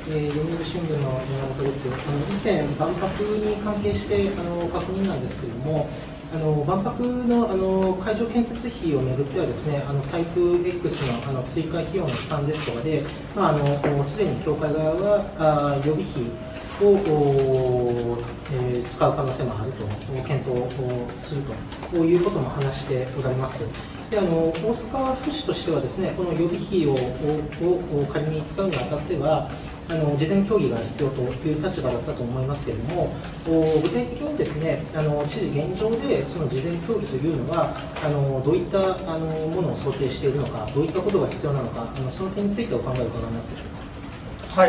読売新聞の山本です。以前、万博に関係して確認なんですけれども、万博の会場建設費をめぐってはですね、タイプ X の追加費用の負担ですとかで、すでに協会側は予備費を、使う可能性もあると検討するということも話しておられます。で大阪府市としてはですね、この予備費を仮に使うにあたっては、事前協議が必要という立場だったと思いますけれども、具体的にですね、知事現状でその事前協議というのは、どういったものを想定しているのか、どういったことが必要なのか、その点についてお考えを伺いますでしょうか。 はい、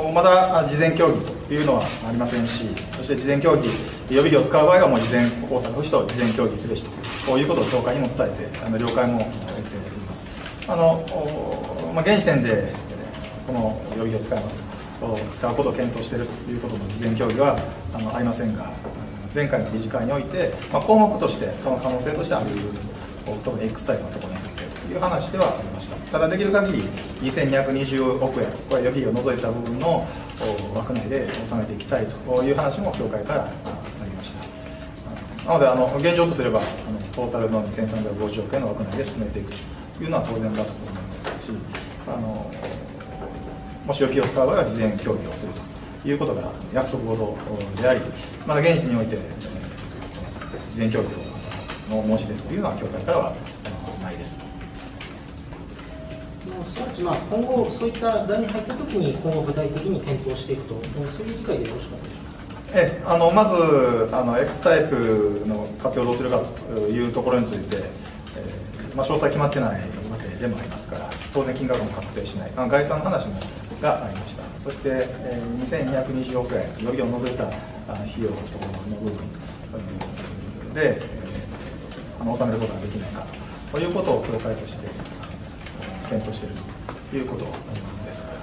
まだ事前協議というのはありませんし、そして事前協議、予備費を使う場合はもう大阪府市と事前協議すべしということを協会にも伝えて、了解も得ています。現時点でこの予備費を使うことを検討しているということの事前協議はありませんが、前回の理事会において、項目としてその可能性としてあり得ると、特に X タイプのところについてという話ではありました。ただ、できる限り2220億円、これ予備費を除いた部分の枠内で収めていきたいという話も協会からありました。なので、現状とすればトータルの2350億円の枠内で進めていくというのは当然だと思いますし、もし予備費を使う場合は事前協議をするということが約束事であり、まだ現時において事前協議の申し出というのは協会からはないです。 すなわち今後、そういった段に入ったときに、今後具体的に検討していくと、そういう理解でよろしかったでしょうか。 まずXタイプの活用をどうするかというところについて、詳細決まってないわけでもありますから、当然金額も確定しない、概算の話がありました。そして、2220億円、予備費を除いた費用の部分で、納めることができないかということを協会として検討しているということですから、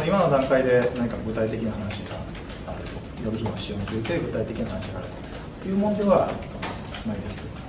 今の段階で何か具体的な話があると、予備費の使用について具体的な話があるというものではないです。